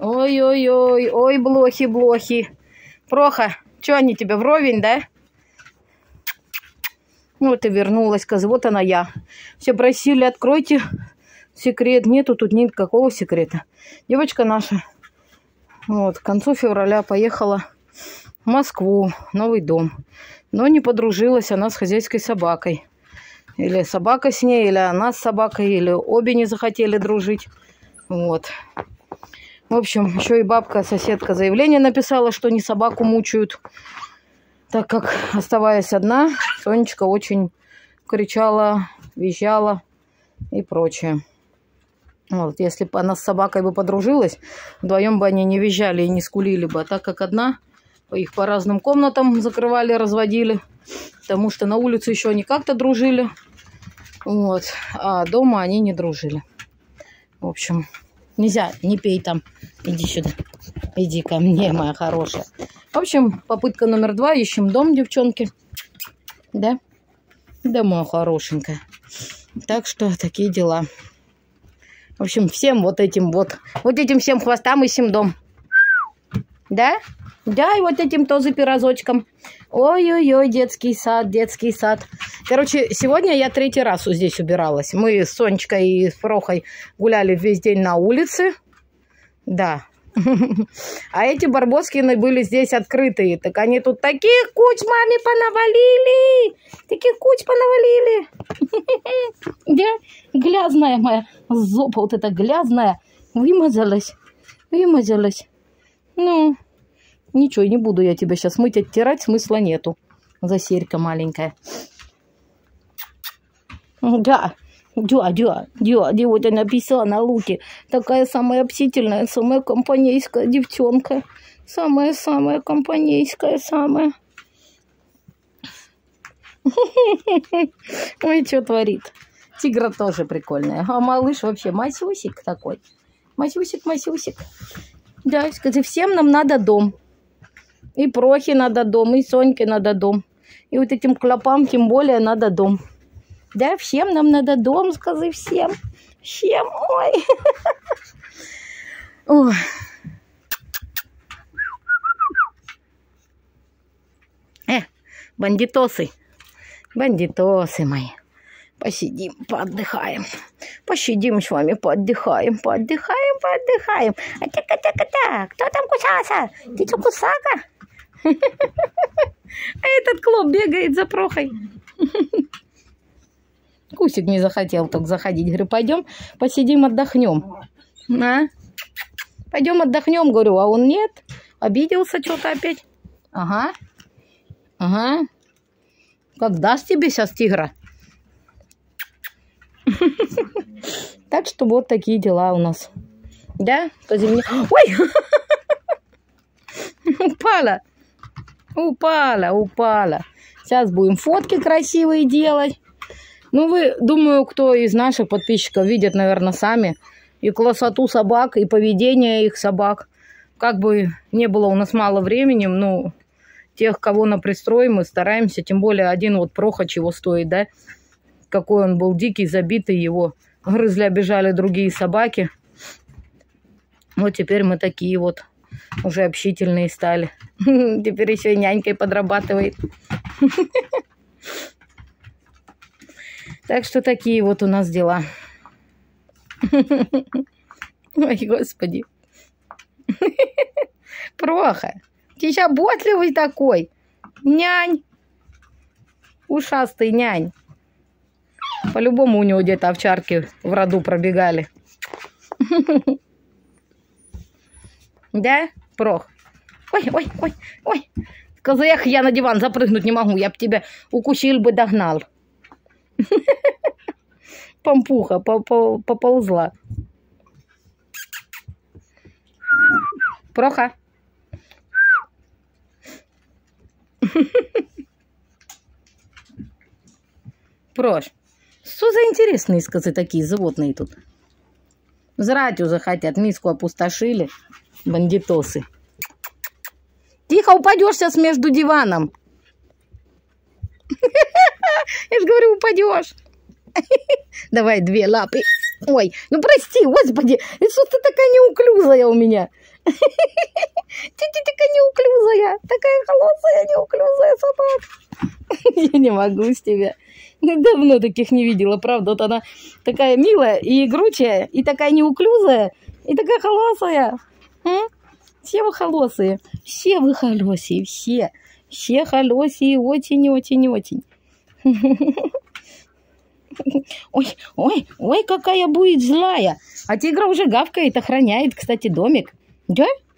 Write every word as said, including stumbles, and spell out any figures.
Ой-ой-ой, ой, блохи-блохи. Проха, что они тебе, вровень, да? Вот и вернулась, коза, вот она я. Все просили, откройте секрет. Нету тут никакого секрета. Девочка наша вот к концу февраля поехала в Москву, новый дом. Но не подружилась она с хозяйской собакой. Или собака с ней, или она с собакой, или обе не захотели дружить. Вот. В общем, еще и бабка, соседка, заявление написала, что не собаку мучают. Так как, оставаясь одна, Сонечка очень кричала, визжала и прочее. Вот, если бы она с собакой бы подружилась, вдвоем бы они не визжали и не скулили бы. А так как одна, их по разным комнатам закрывали, разводили. Потому что на улице еще они как-то дружили. Вот, а дома они не дружили. В общем, нельзя, не пей там. Иди сюда. Иди ко мне, моя хорошая. В общем, попытка номер два. Ищем дом, девчонки. Да? Да, моя хорошенькая. Так что такие дела. В общем, всем вот этим вот, вот этим всем хвостам ищем дом. Да? Да, и вот этим тоже пирожочком. Ой-ой-ой, детский сад, детский сад. Короче, сегодня я третий раз здесь убиралась. Мы с Сонечкой и с Прохой гуляли весь день на улице. Да. А эти Барбоскины были здесь открытые. Так они тут таких куч маме понавалили. Таких куч понавалили. Да, грязная моя зопа, вот эта грязная. Вымазалась. Вымазалась. Ну, ничего, не буду я тебя сейчас мыть, оттирать, смысла нету. Засерька маленькая. Да. Да, да, да, да, вот она написала на луке. Такая самая общительная, самая компанейская девчонка. Самая-самая компанейская, самая. Ой, что творит. Тигра тоже прикольная. А малыш вообще масюсик такой. Масюсик, масюсик. Да, скажи, всем нам надо дом. И Прохе надо дом, и Соньке надо дом. И вот этим клопам тем более надо дом. Да, всем нам надо дом, скажи, всем. Всем, ой. Ой. Э, бандитосы. Бандитосы мои. Посидим, поотдыхаем. Посидим с вами, поотдыхаем, поотдыхаем, поотдыхаем. А так-так-так-так, кто там кусался? Ты что, кусака? А этот клоп бегает за Прохой. Кусик не захотел только заходить. Говорю, пойдем посидим, отдохнем. А? Пойдем отдохнем, говорю, а он нет. Обиделся что-то опять. Ага. Ага. Как даст тебе сейчас тигра? Так что вот такие дела у нас. Да? Поземне... Ой! Упала. Упала, упала. Сейчас будем фотки красивые делать. Ну, вы, думаю, кто из наших подписчиков видят, наверное, сами и красоту собак, и поведение их собак. Как бы не было у нас мало времени, ну, тех, кого на пристрой, мы стараемся. Тем более один вот Проха чего стоит, да? Какой он был дикий, забитый, его грызли, обижали другие собаки. Вот теперь мы такие вот уже общительные стали. Теперь еще и нянькой подрабатывает. Так что такие вот у нас дела. Ой, господи. Проха, ты заботливый такой. Нянь. Ушастый нянь. По-любому у него где-то овчарки в роду пробегали. Да, Прох? Ой, ой, ой, ой. Козех, я на диван запрыгнуть не могу. Я б тебя укусил бы, догнал. Пампуха поползла. Проха. Прош. Что за интересные сказы такие животные тут? Жрать уже хотят, миску опустошили. Бандитосы. Тихо, упадешь сейчас между диваном. Я же говорю, упадешь. Давай две лапы. Ой, ну прости, господи, что ты такая неуклюзая у меня? Ты такая неуклюзая, такая холодная, неуклюзая собака. Я не могу с тебя. Давно таких не видела, правда. Вот она такая милая и игручая, и такая неуклюзая, и такая холосая. Все вы холосые, все вы холосые, все. Все холосые, очень-очень-очень. Ой, ой, ой, какая будет злая. А тигра уже гавкает, охраняет, кстати, домик. Да?